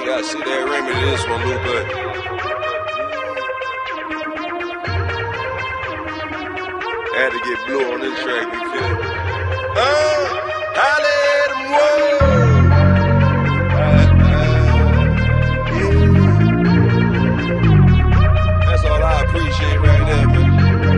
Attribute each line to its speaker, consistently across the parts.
Speaker 1: gotta see that remedy to this one, Lou, but I had to get blue on this track, you feel me? I let him whoa. That's all I appreciate right there, man.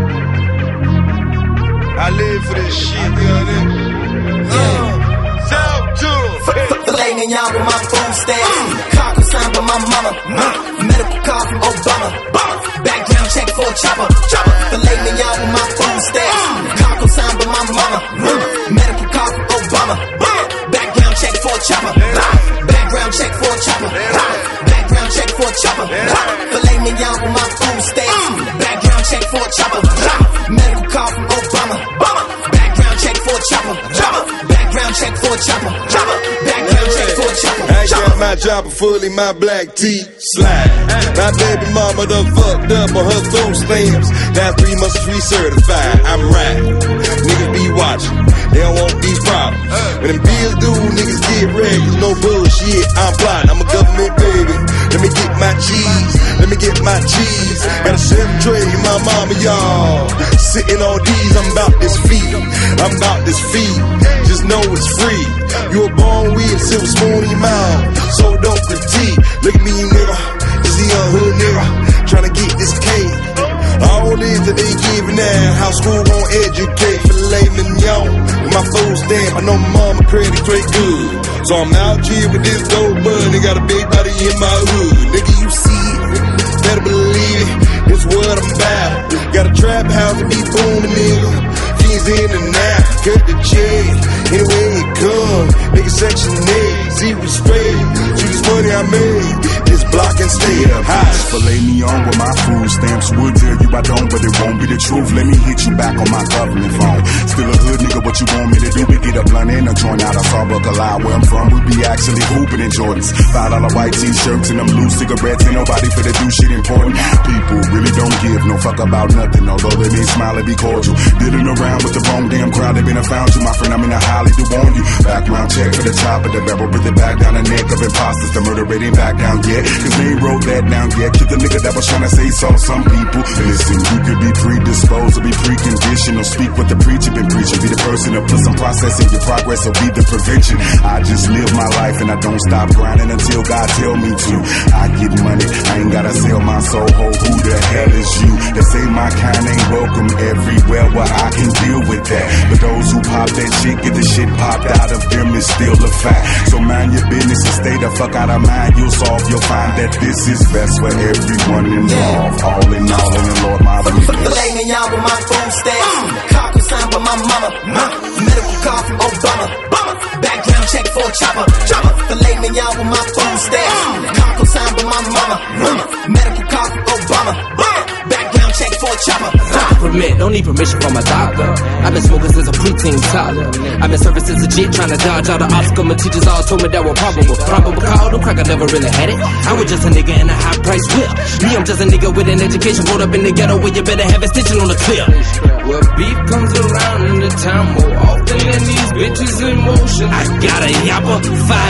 Speaker 1: I live for this shit, you know what I mean? Talk to him.
Speaker 2: Filet mignon with my food stamp. Car consigned by my mama. Medical car from Obama. Background check for a chopper. Filet mignon with my food stamp. Car consigned by my mama. Medical car from Obama. Background check for a chopper. Background check for a chopper. Background check for a chopper. Filet mignon with my food stamp. Background check for a chopper. Medical car from Obama. Background check for a chopper. Background check for a chopper. Background check for a chopper.
Speaker 1: I got my chopper fully, my black tee slide. My baby mama done fucked up on her food stamps. Now 3 months recertified. I'm right. Niggas be watching. They don't want these problems. When them bills due, niggas get ready. No bullshit. I'm plotting. I'm a government baby. Let me get my cheese. Let me get my cheese. Got a 7 tray in my mama, y'all. Sitting on these. I'm about this feed. I'm about this feed. Just know it's free. You were born with a silver spoon in your mouth, so don't critique. Look at me, nigga. Just a young hood nigga tryna get this cake. All this that they giving now, how school gon' educate. Filet mignon with my food stamp. I know my mama credit great good, so I'm out here with this gold bud. They got a big body in my hood. Nigga, you see it, better believe it. It's what I'm about. Got a trap house and be booming, nigga. Fiends in and out, cut the check. Anyway it come, nigga section 8, zero straight. See this money I made, this block and stay up high.
Speaker 3: Filet mignon with my food stamps. Would tell you I don't, but it won't be the truth. Let me hit you back on my government phone. Still a hood nigga, what you want me to do? We get a blunt and a joint out of Starbucks alive. Where I'm from, we be actually hooping in Jordans. $5 white t-shirts and them blue cigarettes. Ain't nobody for to do shit important. People really don't give no fuck about nothing, although they may smile and be cordial. Dealing around with the wrong damn crowd, they been and found you, my friend. I'm in a highly do warn you. Background check for the chopper, the barrel with it back down the neck of imposters. The murder rate ain't back down yet, cause they ain't wrote that down yet. Kid the nigga that was trying to say so. Some people listen, you could be predisposed or be preconditioned, or speak what the preacher been preaching. Be the person to put some process in your progress, or be the prevention. I just live my life and I don't stop grinding until God tell me to. I get money, I ain't gotta sell my soul. Ho, who the hell is you? They say my kind ain't welcome everywhere, well I can deal with that. But those who pop that shit, get the shit popped out of them is still a fact. So mind your business and stay the fuck out of mind. You'll solve, you'll find that this is best for everyone involved. All in all, in the Lord my weakness.
Speaker 2: Filet mignon with my food stamp. Car consigned by my mama. Medical car from Obama. Background check for a chopper. Filet mignon with my food stamp. Car consigned by my mama. Medical car from Obama. Background check for a chopper.
Speaker 4: Permit, don't need permission from my doctor. I've been smoking since a preteen toddler. I've been serving since a jit, trying to dodge all the obstacles. My teachers all told me that were probable. Call them crack, I never really had it. I was just a nigga in a high price whip. Me, I'm just a nigga with an education, brought up in the ghetto where you better have it stitching on the clip. Well, beef comes around in the town more often than these bitches in motion. I got a yapper,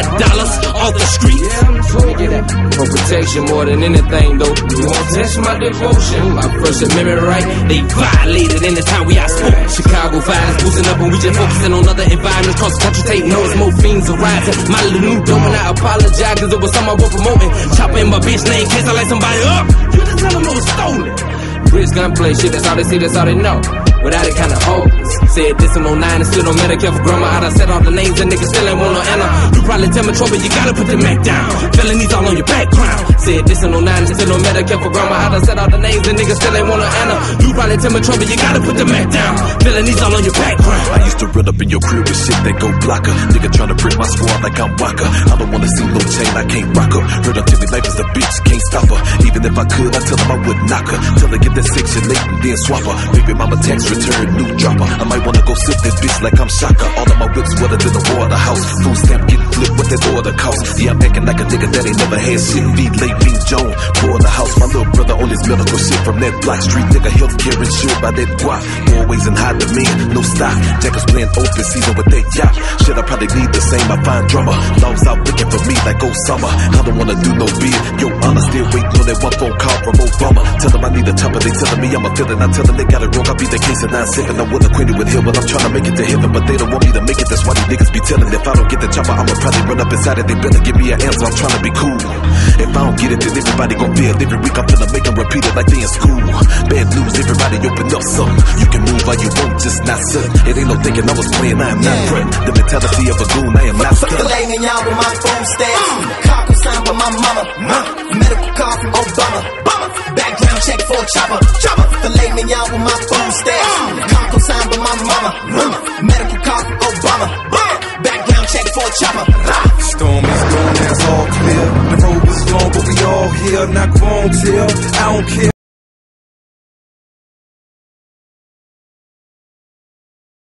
Speaker 4: $5 off the street. Yeah, I'm told you that. For protection more than anything, though. You won't test my devotion. My First Amendment right, they violated in the time we outspoke. Chicago violence boosting up and we just focusing on other environments. Cross the country, take notice, more fiends are rising. My little new dome and I apologize cause it was something I was promoting. Chopping my bitch name, case I light somebody up. You just tell them it was stolen. Rich gunplay shit, that's all they see, that's all they know. Without it kinda hopeless. Said this in 09 and still on Medicare for grandma. I done said all the names and niggas still ain't want no Anna. You probably tell me trouble, you gotta put the Mac down. Felonies all on your background. Said this in 09 and still on Medicare for grandma. I done said all the names and niggas still ain't want no Anna. You probably tell me trouble, you gotta put the Mac down. Felonies all on your background.
Speaker 5: I used to run up in your crib with shit that go blocker. Nigga tryna break my squad like I'm Waka. I don't wanna see no chain, I can't rock her. Heard her tell me life is a bitch, can't stop her. Even if I could, I tell them I would knock her. Till they get that Section 8 and then swap her. Baby mama tax return, new dropper. I might wanna go sip this bitch like I'm Shaka. All of my whips wetter than the waterhouse. Food stamp getting flipped what that order cost. Yeah, I'm acting like a nigga that ain't never had shit. Feed late, Bean Jones, pour in the house. My little brother on his medical shit from that block. Street nigga, healthcare insured by that guap. Always in high demand, no stock. Jackers playing open season with that yacht. Shit, I probably need the same. I find drummer. Laws out looking for me like Osama. I don't wanna do no bid. Yo, I'm still waiting on that one phone call from Obama. Tell them I need a chopper. They telling me I'm a feeling. I tell them they got it wrong. I beat the case and 9-7. I'm well acquainted with him, but I'm trying to make it to heaven. But they don't want me to make it. That's why these niggas be telling. If I don't get the chopper, I'ma probably run up inside it. They better give me an answer. I'm trying to be cool. If I don't get it, then everybody gon' feel. Every week I'm finna make them repeat it like they in school. Bad news, everybody open up something. You can move while you won't, just not sudden. It ain't no thinking I was playing, I am not threatened. The mentality of a goon, I am not
Speaker 2: Fuck the laying y'all with my phone stamp. Car signed by my mama. Medical card from Obama. Background check for a chopper. The laying y'all with my phone stamp. Car signed by my mama. Medical card from Obama. Background check for a chopper.
Speaker 1: Storm is gone, that's all clear. The road was long, but we all here. Not grown till I don't care.